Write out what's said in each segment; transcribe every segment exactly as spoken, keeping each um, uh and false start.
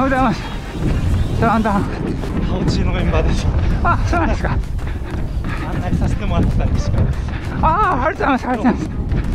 ございます。だんだん。 うちのメンバーです。 あ、そうなんですか。 案内させてもらった西村です。 ああ、ありがとうございます。ありがとうございます。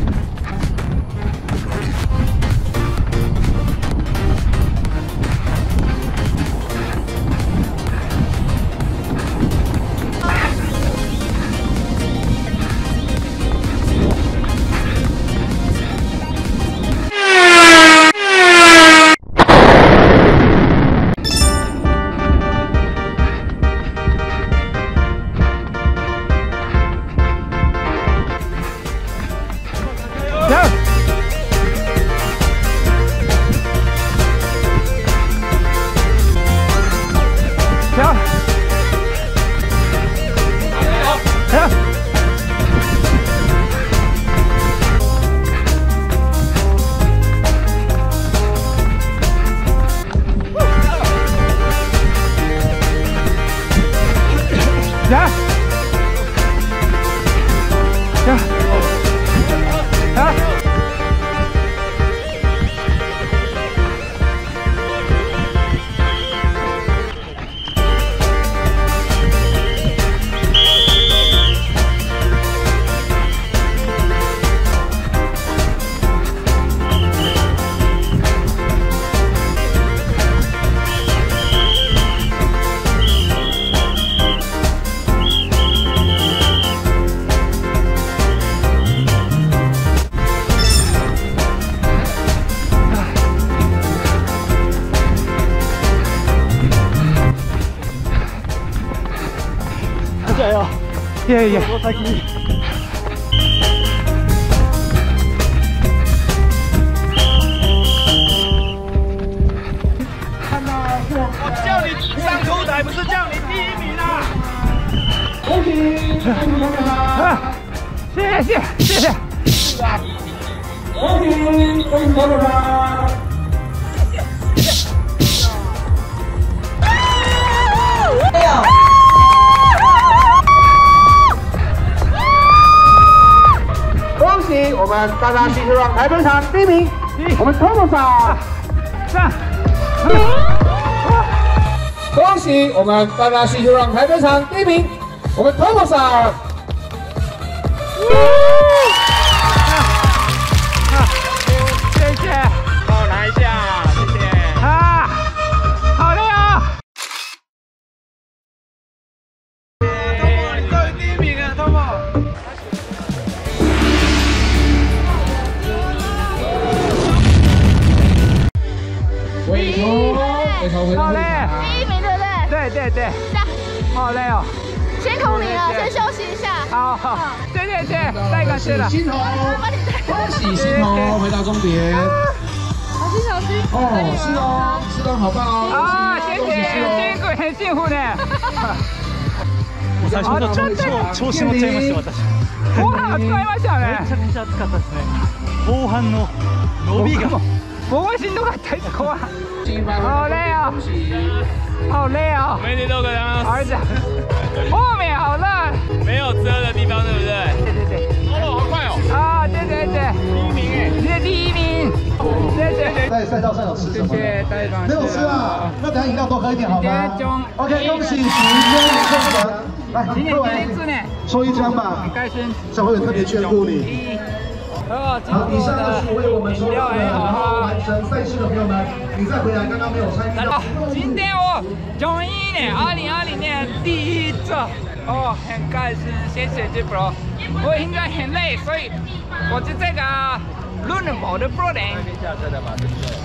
加油！ いやいや。 お先に。我叫你上出台，不是叫你第一名啊！ 恭喜恭喜同学们！ 啊，谢谢谢谢谢。 恭喜恭喜同学们！恭喜我们大大西球让台北场第一名，我们 Tomosa 上。 恭喜我们大大西球让台北场第一名，我们 Tomosa。 谢谢， 帮我拿一下，谢谢。 啊，好累啊！ 汤姆，你终于第一名了，汤姆。 尾头，尾头回到会场。 第一名对不对？ 对对对，好累哦。 辛苦你了，先休息一下。 好好，谢谢谢，太感谢了。 心头，恭喜心头回到终点。 小心小心。 哦，是哦，是哦，好棒哦。 啊，谢谢，辛苦很辛苦呢。 最初の調子乗っちゃいました私。 後半使いましたね。 めちゃめちゃ暑かったですね。後半の伸びが。 僕もしんどかったです後半。好累啊，好累啊。 おめでとうございます。 儿子，后面好热。 没有遮的地方，对不对？ 对对对。 哦，好快哦。 啊，对对对。 第一名哎。 你是第一名。谢谢。 在赛道上有吃什么？ 谢谢代表。 没有吃啊，那等下饮料多喝一点好吗 ？OK， 恭喜许愿胜成。来，各位抽一张吧，小会有特别眷顾你。 好， 以上就是为我们所有的然后完成赛事的朋友们，你再回来刚刚没有参与到。 今天我终于呢，二零二零年第一次，哦，很开心，谢谢 Jibro。我应该很累，所以我是这个轮跑的 pro 人。下车的嘛，对不对？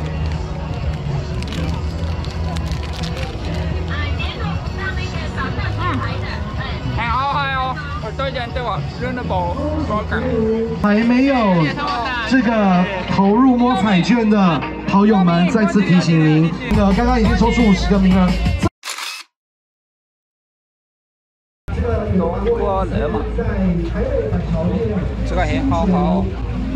嗯，很好喝哦，我推荐这个轮跑 pro 人。 还没有这个投入摸彩券的好友们，再次提醒您，那个刚刚已经抽出五十个名额。 过热嘛，这个很好喝哦。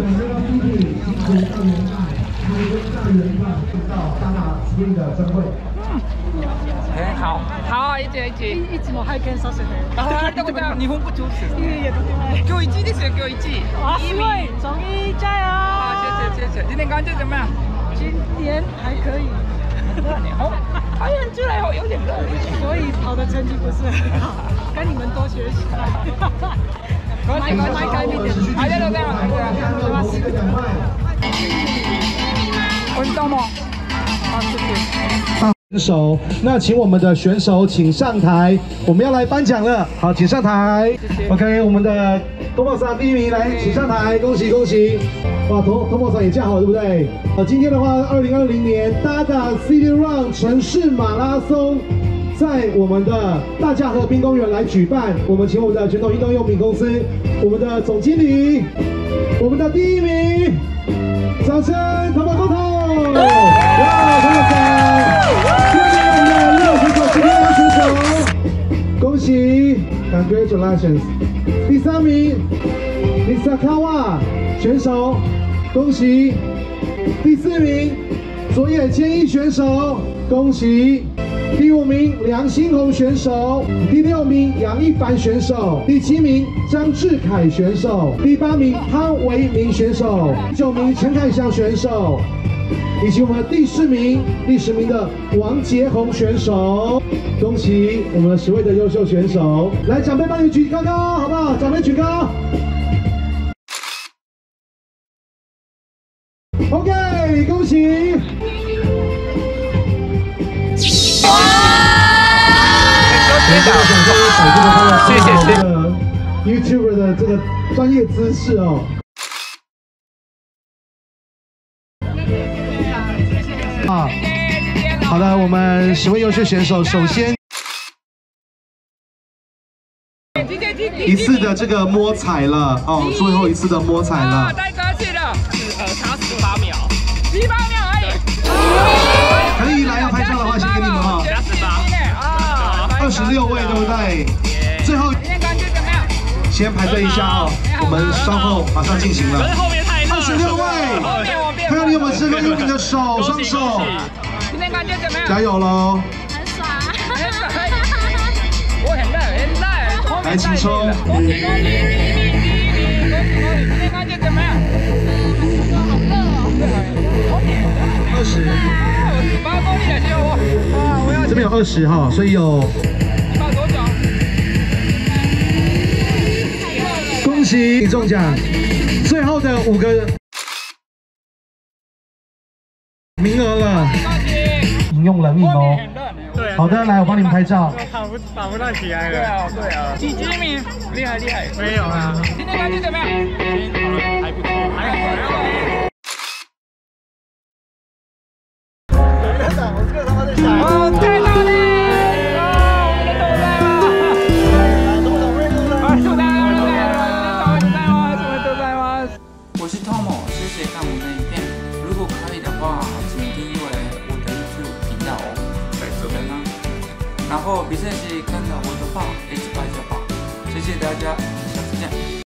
很好，好，一起一起。 いつも拝見させて。 あ、どこだ？日本語上手。いやいや、とてもない。今日一ですよ，今日一。 哇，すごい，终于加油！ 好，谢谢谢谢。今天感觉怎么样？ 今天还可以。 热呢，哦，好像出来后有点热， 所以跑的成绩不是很好，跟你们多学习。 恭喜恭喜，ありがとうございます。运动吗？啊，谢谢。 选手，那请我们的选手请上台，我们要来颁奖了。好，请上台。OK， 我们的东宝桑第一名来，请上台，恭喜恭喜！哇，东东宝桑也架好，对不对？呃，今天的话，二零二零年 Dada City Run 城市马拉松，在我们的大架河滨公园来举办。我们请我们的传统运动用品公司，我们的总经理，我们的第一名，掌声，头发沟通，哇，头发桑。 恭喜 ，Congratulations！ 第三名 ，Misakawa 选手，恭喜！第四名，佐野千一选手，恭喜！第五名，梁新红选手；第六名，杨一凡选手；第七名，张志凯选手；第八名，潘维明选手；第九名，陈凯翔选手。 以及我们的第十名，第十名的王杰宏选手，恭喜我们的十位的优秀选手！来，长辈帮你举高高，好不好？长辈举高。OK， 恭喜！哇！谢谢谢谢。YouTuber 的这个专业姿势哦。 啊，好的，我们十位优秀选手，首先一次的这个摸彩了哦，最后一次的摸彩了。 太客气了，呃，差十八秒，十八秒而已。 可以来要拍照的话，先给你们哈。 加十八啊， 二十六位对不对？最后今天感觉怎么样？ 先排队一下哦，我们稍后马上进行了。二十六位，看看你有没有吃过优品的手，双手。 今天感觉怎么样？ 加油喽！ 很爽， 很爽，我很热，很热。 来，请抽。 恭喜恭喜，第一名，第一名，恭喜恭喜！今天感觉怎么样？ 好热哦。 二十。 我十八公里的结果，啊，我要这边有二十哈，所以有。 一百多奖。 恭喜你中奖！最后的五个名额了，饮用冷饮哦。 对， 好的，来我帮你们拍照。 跑不跑不太起来了。 对啊，对啊。第几名？厉害厉害。 没有啊。 今天感觉怎么样？ 还不错，还好。 院长，我这个他妈在想。 哦，太棒了！哦，我们的豆仔吗？ どうもどうも啊，豆仔，豆仔，豆仔吗？什么豆仔吗？ 我是 Tomo， 谢谢看我的影片。如果可以的话，请订阅我的 YouTube 频道哦。在这边呢。然后别忘记看到我的话，一起拍照吧。谢谢大家，下次见。